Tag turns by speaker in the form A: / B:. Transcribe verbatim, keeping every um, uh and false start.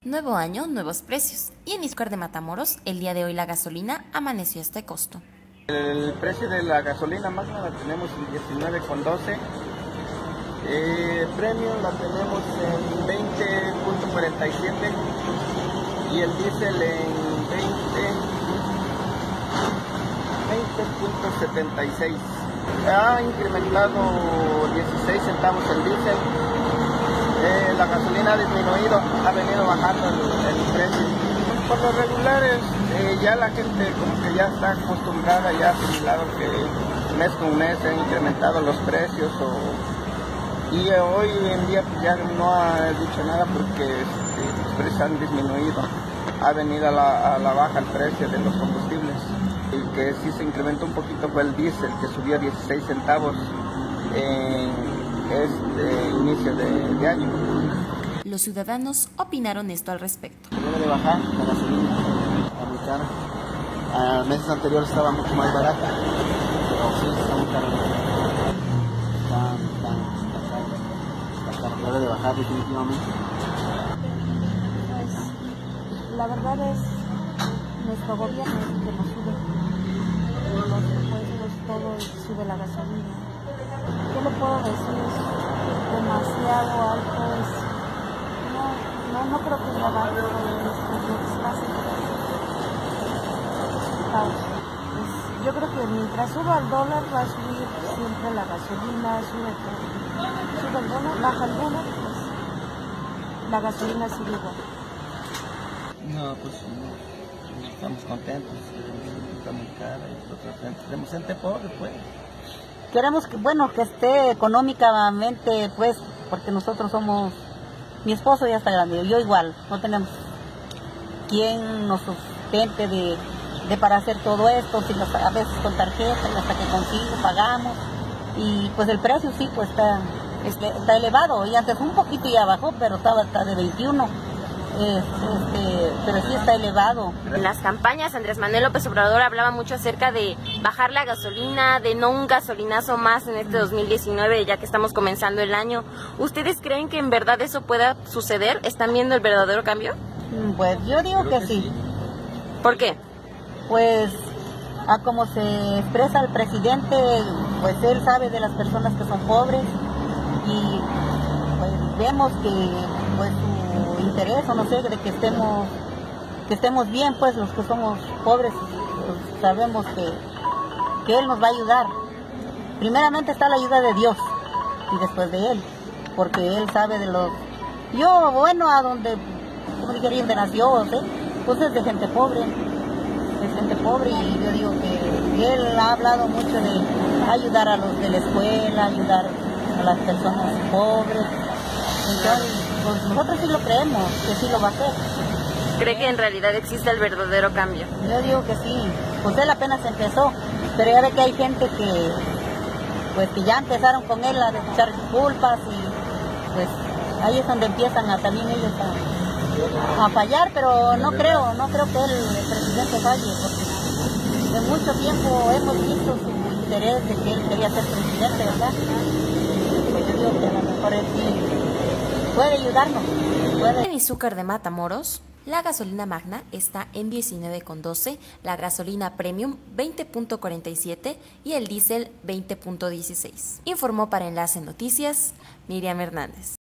A: Nuevo año, nuevos precios. Y en Izúcar de Matamoros, el día de hoy la gasolina amaneció a este costo.
B: El precio de la gasolina Magna la tenemos en diecinueve con doce. Eh, Premium la tenemos en veinte punto cuarenta y siete y el diésel en veinte punto setenta y seis. Ha incrementado dieciséis centavos el diésel. Eh, la gasolina ha disminuido, ha venido bajando el, el precio. Por lo regulares, eh, ya la gente como que ya está acostumbrada, ya ha asimilado que mes con mes han incrementado los precios. O, y eh, hoy en día pues, ya no ha dicho nada porque este, los precios han disminuido. Ha venido a la, a la baja el precio de los combustibles. El que sí se incrementó un poquito fue el diésel, que subió dieciséis centavos en este inicio de, de año.
A: Los ciudadanos opinaron esto al respecto.
C: Debe de bajar la gasolina, está muy cara. A meses anteriores estaba mucho más barata, pero sí, está muy cara. Está, está, está cara. Está cara. Debe de bajar definitivamente.
D: Pues la verdad es nuestro gobierno es el que nos sube los impuestos, todo sube la gasolina. ¿Qué le puedo decir? Es demasiado alto, es, no, no, no creo que sea bajo pues, yo creo que mientras suba el dólar va a subir siempre la gasolina, sube, sube el dólar, baja el dólar, pues la gasolina sigue igual.
B: No, pues no, estamos contentos, está muy cara y nosotros tenemos gente pobre, pues.
E: Queremos que, bueno, que esté económicamente, pues, porque nosotros somos, mi esposo ya está grande, yo igual, no tenemos quien nos sustente de, de para hacer todo esto, si nos, a veces con tarjeta, y hasta que consigo, pagamos, y pues el precio sí, pues está, este, está elevado, y antes un poquito ya bajó, pero estaba hasta de veintiuno. Este, pero sí está elevado.
A: En las campañas Andrés Manuel López Obrador hablaba mucho acerca de bajar la gasolina, de no un gasolinazo más en este dos mil diecinueve, ya que estamos comenzando el año. ¿Ustedes creen que en verdad eso pueda suceder? ¿Están viendo el verdadero cambio?
E: Pues yo digo que sí.
A: ¿Por qué?
E: Pues a como se expresa el presidente, pues él sabe de las personas que son pobres y pues vemos que pues su interés o no sé, de que estemos que estemos bien, pues los que somos pobres pues, sabemos que, que él nos va a ayudar. Primeramente está la ayuda de Dios y después de él, porque él sabe de los... Yo, bueno, a donde, como dije, donde nació, ¿sí? Pues es de gente pobre, es gente pobre y yo digo que él ha hablado mucho de ayudar a los de la escuela, ayudar a las personas pobres. Entonces, pues nosotros sí lo creemos, que sí lo va a hacer.
A: ¿Cree que en realidad existe el verdadero cambio?
E: Yo digo que sí, pues él apenas empezó, pero ya ve que hay gente que, pues que ya empezaron con él a echar culpas y pues ahí es donde empiezan a también ellos a, a fallar, pero no creo, no creo que él, el presidente falle, porque de mucho tiempo hemos visto su interés de que él quería ser presidente, ¿verdad? Pues yo digo que a lo mejor él sí puede ayudarnos. Puede.
A: En Izúcar de Matamoros, la gasolina Magna está en diecinueve con doce, la gasolina Premium veinte punto cuarenta y siete y el diésel veinte punto dieciséis. Informó para Enlace Noticias, Miriam Hernández.